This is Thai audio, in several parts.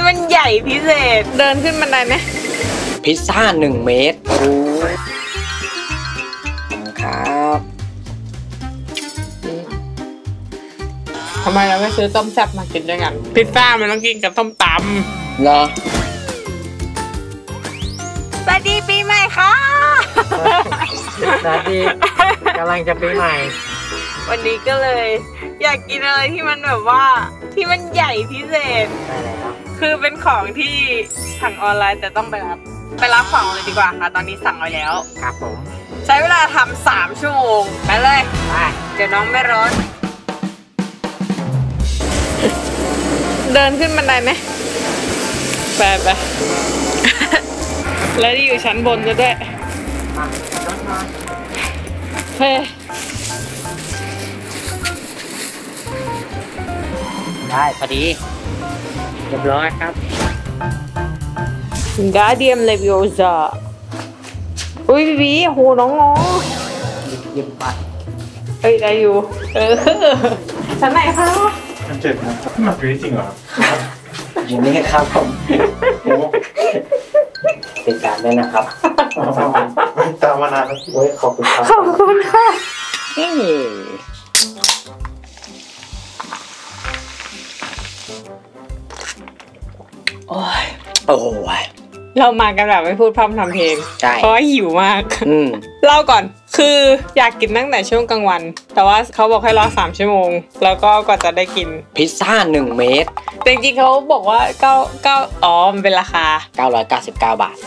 ที่มันใหญ่พิเศษเดินขึ้นบันไดไหมพิซซ่า1 เมตรโอ้ครับทำไมเราไม่ซื้อต้มแซ่บมากินด้วยกันพิซซ่ามันต้องกินกับต้มตำเหรอสวัสดีปีใหม่ค่ะสวัสดีกำลังจะปีใหม่วันนี้ก็เลยอยากกินอะไรที่มันแบบว่าที่มันใหญ่พิเศษคือเป็นของที่สั่งออนไลน์แต่ต้องไปรับของเลยดีกว่าค่ะตอนนี้สั่งไว้แล้วครับผมใช้เวลาทำ3 ชั่วโมงไปเลยเดี๋ยวน้องไม่ร้อนเดินขึ้นบันไดไหมไปแล้วที่อยู่ชั้นบนจะด้วยเฮ้ได้พอดีเรียบร้อยครับ Guardian Leviosa อุ้ยบีโหน้องยิ้มปัดเอ้ยได้อยู่ชั้นไหนคะชั้น7นะมาดูจริงเหรออยู่นี่ครับผมติดตามด้วยนะครับตามมานานแล้วโอ้ยขอบคุณครับขอบคุณค่ะโอ้ยเรามากันแบบไม่พูดพร่ำทำเพลงเพราะว่าหิวมากเล่าก่อนคืออยากกินตั้งแต่ช่วงกลางวันแต่ว่าเขาบอกให้รอ3 ชั่วโมงแล้วก็กว่าจะได้กินพิซซ่า1 เมตรแต่จริงๆเขาบอกว่า9อ๋อมันเป็นราคา 999 บาท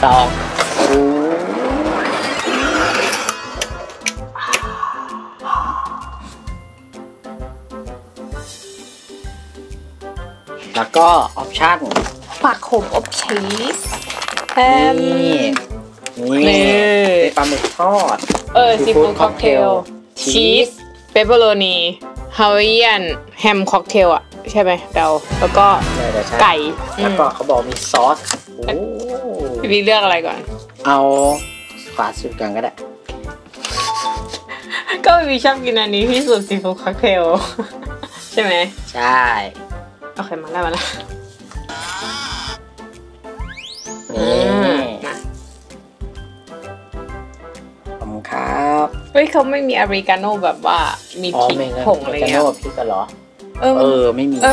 แล้วก็ออปชั่นผักขมอบชีสนี่ปลาหมึกทอดซีฟู้ดค็อกเทลชีสเปปเปอโรนีฮาวายเอียนแฮมค็อกเทลอ่ะใช่ไหมเดาแล้วก็ไก่แล้วก็เขาบอกมีซอสพี่เลือกอะไรก่อนเอาขวาสุดกันก็ได้ก็พี่ชอบกินอันนี้ที่สุดซีฟู้ดค็อกเทลใช่ไหมใช่โอเคมาแล้วนี่ขอบคุณครับเฮ้ยเขาไม่มีอเมริกาโน่แบบว่ามีพริกผงอะไรเงี้ยพริกกันเหรอไม่มี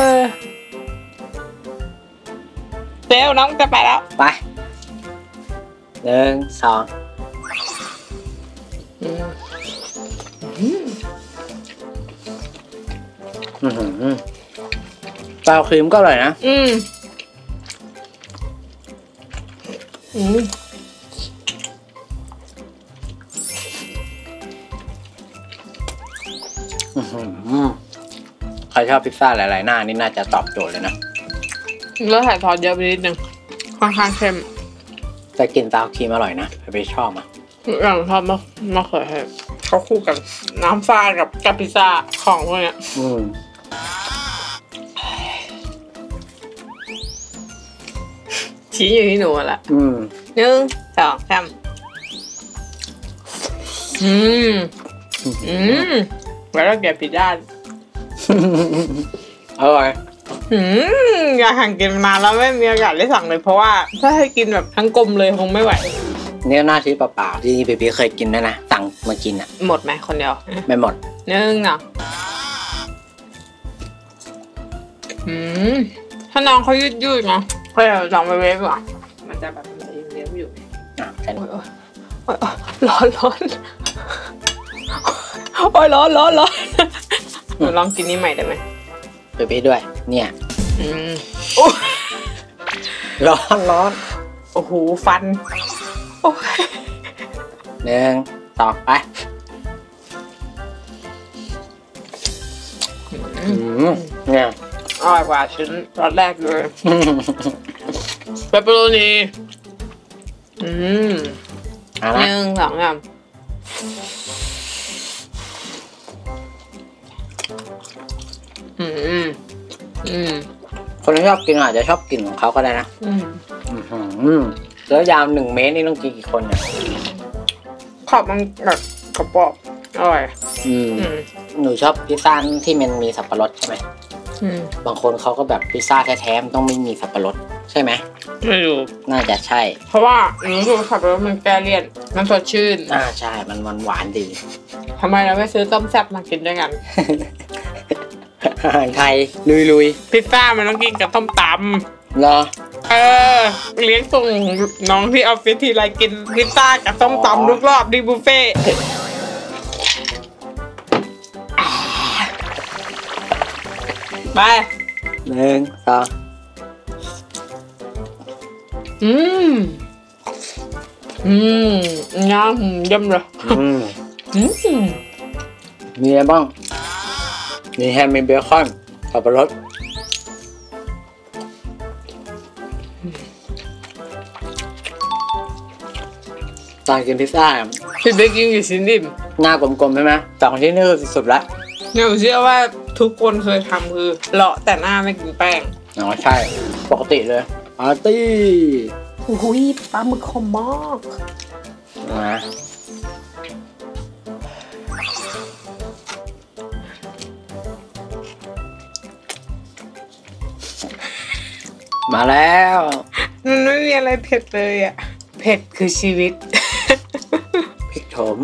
เดี๋ยวน้องจะไปแล้วไป1 2ซาวครีมก็อร่อยนะใครชอบพิซซ่าหลายๆหน้านี่น่าจะตอบโจทย์เลยนะแล้วใส่ซอสเยอะไปนิดนึงค่อนข้างเค็มแต่กินซาวครีมอร่อยนะไปชอบอ่ะอย่างชอบมะเขือเทศเขาคู่กันน้ำฟ้ากับพิซซ่าของพวกเนี้ยชี้อยู่ที่หนูละ1 2 3แล้วก็แกะพิซซ่าอร่อยอยากสั่งกินมานานแล้วไม่มีโอกาสได้สั่งเลยเพราะว่าถ้าให้กินแบบทั้งกลมเลยคงไม่ไหวเนี่ยหน้าชีสเปล่าๆที่พี่เคยกินนะสั่งมากินอ่ะหมดไหมคนเดียวไม่หมดถ้าน้องเขายืดๆนะก็จะลองไปเวฟก่อนมันจะแบบมันยังเลี้ยวอยู่ร้อนโอ้ยร้อนลองกินนี่ใหม่ได้ไหมพี่ด้วยเนี่ยร้อนโอ้โหฟันโอ้ย 1 2ไปเนี่ยอร่อยกว่าชิ้นรสแรกเลยเปปเปอโรนี1 2 3 คนที่ชอบกินอาจจะชอบกินของเขาก็ได้นะแล้วยาว1 เมตรนี่ต้องกินกี่คนเนี่ยขอบมันแบบกระป๋องอร่อยหนูชอบพิซซ่าที่มันมีสับปะรดใช่ไหมบางคนเขาก็แบบพิซซ่าแท้ๆมันต้องไม่มีสับปะรดใช่ไหมไม่รู้น่าจะใช่เพราะว่ารู้สึกสับปะรดมันแก้เลี่ยนมันสดชื่นใช่มันหวานดีทำไมเราไม่ซื้อต้มแซ่บมากินด้วยกันอาหารไทยลุยพิซซ่ามันต้องกินกับต้มตำเหรอเลี้ยงส่งน้องที่ออฟฟิศทีไรกินพิซซ่ากับต้มตำทุกรอบดีบุฟเฟ่ไป 1 2 น้ำยำเลยมีอะไรบ้างมีแฮมมีเบคอนสับปะรดตอนกินพิซซ่าพี่เบกกิ้งกี่ชิ้นดิมหน้ากลมๆใช่ไหมแต่ของที่นี่คือสุดละเนี่ยผมเชื่อว่าทุกคนเคยทำคือเลาะแต่หน้าไม่กินแป้งใช่ปกติเลยปาร์ตี้อุ้ยปลาหมึกคมมากมาแล้วมันไม่มีอะไรเผ็ดเลยอ่ะเผ็ดคือชีวิตพริกโถม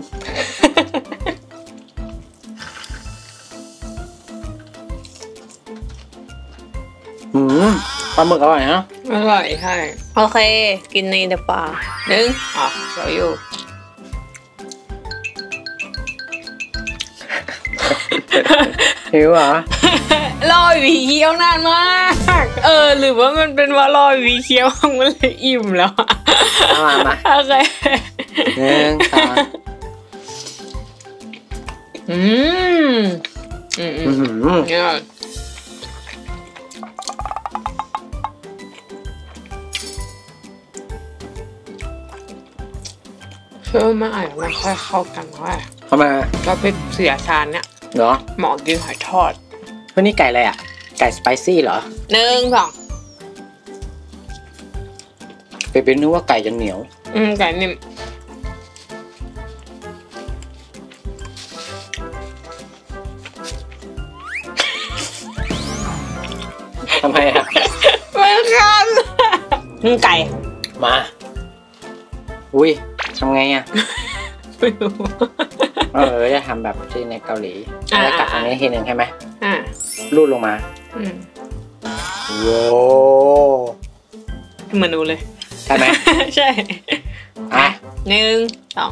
ปลาหมึกอร่อยนะอร่อยใช่โอเคกินในเดปลา1เราอยู่หิวเหรอรอวีเคี้ยวนานมากหรือว่ามันเป็นว่ารอวีเคี้ยวมันเลยอิ่มแล้วมาโอเค 1 2 เนี่ยเชื่อมากไม่ค่อยเข้ากันว่าทำไมก็เป็นเสียชานเนี่ยเหรอหมอกินหอยทอดเฮ้ยนี่ไก่อะไรอ่ะไก่สไปซี่เหรอ 1 2 เป็นนึกว่าไก่จะเหนียวไก่นิ่มทำไมอ่ะมันคันไก่มาอุ้ยทำไงอ่ะไม่รู้จะทำแบบที่ในเกาหลีแล้วกัดอันนี้ทีหนึ่งใช่ไหมรูดลงมาโว้เหมือนดูเลยใช่ไหมใช่1 2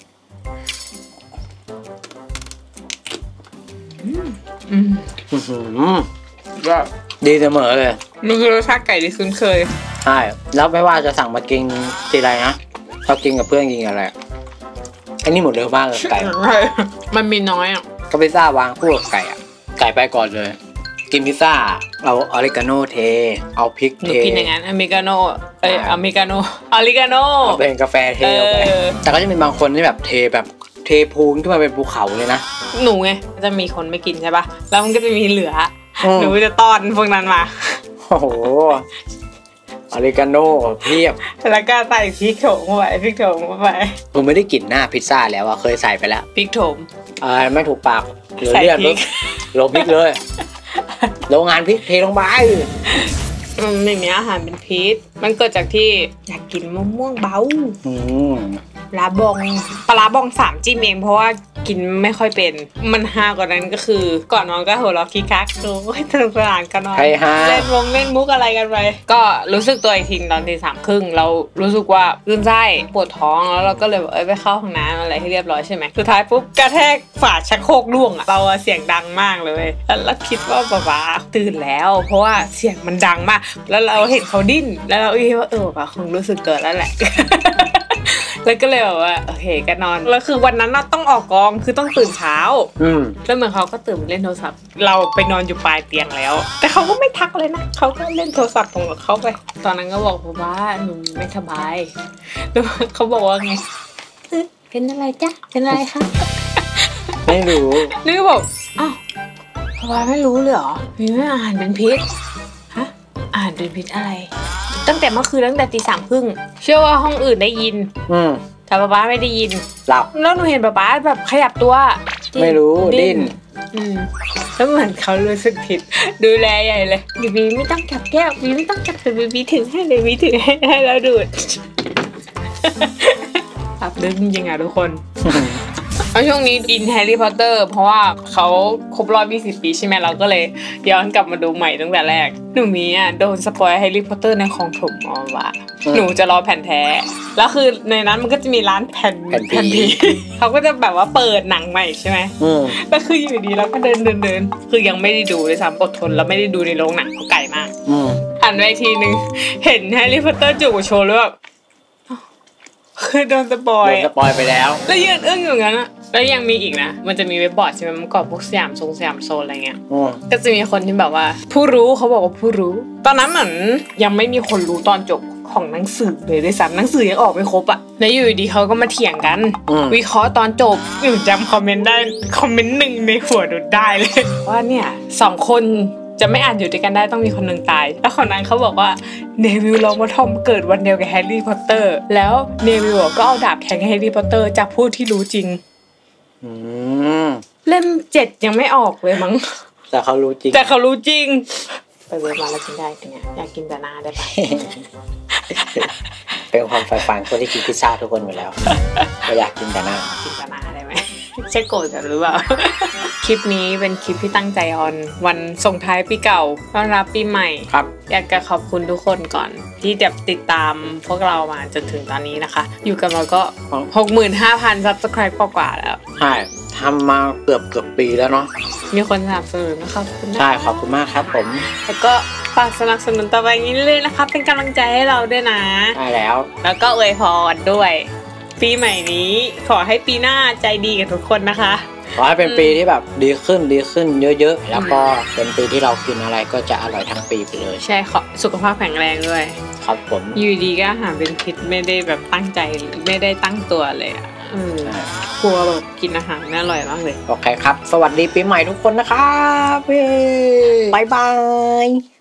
ก็ดีเสมอเลยมันคือรสชาติไก่ที่คุ้นเคยใช่แล้วไม่ว่าจะสั่งมากินทีไรนะชอบกินกับเพื่อนกินอะไรอันนี้หมดเร็วมากเลยไก่มันมีน้อยอ่ะก็พิซซ่าวางคู่กับไก่อ่ะไก่ไปก่อนเลยกินพิซซ่าเอาออริกาโน่เทเอาพริกเทกินอย่างนั้นอเมริกาโน่อเมริกาโน่ออริกาโน่เป็นกาแฟเทลงไปแต่ก็จะมีบางคนที่แบบเทแบบเทพูนขึ้นมาเป็นภูเขาเลยนะหนูไงจะมีคนไม่กินใช่ป่ะแล้วมันก็จะมีเหลือหนูจะต้อนพวกนั้นมาโอ้โหออริกาโน่เพียบแล้วก็ใส่พริกโถมเข้าไปพริกโถมเข้าไปผมไม่ได้กลิ่นหน้าพิซซ่าแล้วอะเคยใส่ไปแล้วพริกโถมไม่ถูกปากเหลือเลือดลงพริกเลยโรงงานพริกเทลงไปไม่มีอาหารเป็นพิษมันเกิดจากที่อยากกินมะม่วงเบาปลาบอง3 จิ้มเองเพราะว่ากินไม่ค่อยเป็นมันฮากว่านั้นก็คือก่อนนอนก็หัวเราะคิกคักดูสนุกสนานกันนอนเล่นมุกอะไรกันไปก็รู้สึกตัวอีกทีตอนตี 3:30เรารู้สึกว่าคลื่นไส้ปวดท้องแล้วเราก็เลยไปเข้าห้องน้ำอะไรให้เรียบร้อยใช่ไหมสุดท้ายปุ๊บกระแทกฝาชักโครกร่วงเราเสียงดังมากเลยแล้วคิดว่าป๊าตื่นแล้วเพราะว่าเสียงมันดังมากแล้วเราเห็นเขาดิ้นแล้วเราคิดว่าป๊าคงรู้สึกเกิดแล้วแหละแล้วก็เลยแบบว่าโอเคก็นอนแล้วคือวันนั้นน่ะต้องออกกองคือต้องตื่นเช้าแล้วเหมือนเขาก็ตื่นเล่นโทรศัพท์เราไปนอนอยู่ปลายเตียงแล้วแต่เขาก็ไม่ทักเลยนะเขาก็เล่นโทรศัพท์ของเขาไปตอนนั้นก็บอกว่าหนูไม่สบายแล้วเขาบอกว่าไงเป็นอะไรจ๊ะเป็นอะไรคะไม่รู้นี่ก็บอกอ้าวป๊าไม่รู้เลยเหรอมีไม่อาหารเป็นพิษฮะอาหารเป็นพิษอะไรตั้งแต่เมื่อคืนตั้งแต่ตี 3:30เชื่อว่าห้องอื่นได้ยินแต่ป๊าไม่ได้ยินหลับแล้วหนูเห็นป๊าแบบขยับตัวไม่รู้ดิ้นแล้วเหมือนเขารู้สึกผิดดูแลใหญ่เลยบีไม่ต้องจับแก้วบีไม่ต้องจับแต่บีถึงให้เลยบีถึงให้แล้วดูดอับดึงจริงๆทุกคนแล้วช่วงนี้อินแฮร์รี่พอตเตอร์เพราะว่าเขาครบรอบ20 ปีใช่ไหมเราก็เลยย้อนกลับมาดูใหม่ตั้งแต่แรกหนูมีโดนสปอยแฮร์รี่พอตเตอร์ในคลองถมอว่าหนูจะรอแผ่นแท้แล้วคือในนั้นมันก็จะมีร้านแผ่นพีเขาก็จะแบบว่าเปิดหนังใหม่ใช่ไหมแล้วคืออยู่ดีเราก็เดินคือยังไม่ได้ดูเลยซ้ำอดทนแล้วไม่ได้ดูในโรงหนังเขาไกลมากหันไปทีนึงเห็นแฮร์รี่พอตเตอร์จูบโชว์แล้วแบบคือโดนสปอยไปแล้วแล้วยืนอึ้งอยู่งั้นอะแล้วยังมีอีกนะมันจะมีเว็บบอร์ดใช่ไหมมันก่อพวกสยามโซนอะไรเงี้ยก็จะมีคนที่แบบว่าผู้รู้เขาบอกว่าผู้รู้ตอนนั้นเหมือนยังไม่มีคนรู้ตอนจบของหนังสือเลยด้วยซ้ำหนังสือยังออกไม่ครบอะแล้วอยู่ดีเขาก็มาเถียงกันวิเคราะห์ตอนจบหนูจำคอมเมนต์ได้คอมเมนต์หนึ่งในหัวหนูได้เลยว่าเนี่ย2 คนจะไม่อาจอยู่ด้วยกันได้ต้องมีคนหนึ่งตายแล้วคนนั้นเขาบอกว่าเนวิลลองมาทอมเกิดวันเดียวกับแฮร์รี่พอตเตอร์แล้วเนวิลก็เอาดาบแทงแฮร์รี่พอตเตอร์จากผู้ที่รู้จริงเล่ม7ยังไม่ออกเลยมั้งแต่เขารู้จริงไปเวลาแล้วกินได้เป็นไงอยากกินแต่หน้าได้ปะเป็นความใฝ่ฝันคนที่กินพิซซ่าทุกคนอยู่แล้วก็อยากกินแต่หน้าได้ไหมใช่โกรธกันหรือเปล่า คลิปนี้เป็นคลิปที่ตั้งใจออนวันส่งท้ายปีเก่าต้อนรับปีใหม่ครับอยากจะขอบคุณทุกคนก่อนที่ติดตามพวกเรามาจนถึงตอนนี้นะคะอยู่กันมาก็ 65,000 Subscribe กว่าแล้วใช่ทำมาเกือบปีแล้วเนาะมีคนสนับสนุนนะครับคุณใช่ขอบคุณมากครับผมแล้วก็ฝากสนับสนุนต่อไปนี้เลยนะคะเป็นกำลังใจให้เราด้วยนะใช่แล้วก็อวยพรด้วยปีใหม่นี้ขอให้ปีหน้าใจดีกับทุกคนนะคะขอให้เป็นปีที่แบบดีขึ้นเยอะๆแล้วก็เป็นปีที่เรากินอะไรก็จะอร่อยทั้งปีไปเลยใช่ขอสุขภาพแข็งแรงด้วยครับผมอยู่ดีก็อาหารเป็นพิษไม่ได้แบบตั้งใจไม่ได้ตั้งตัวเลยกลัวแบบกินอาหารไม่อร่อยมากเลยโอเคครับสวัสดีปีใหม่ทุกคนนะครับบ๊ายบาย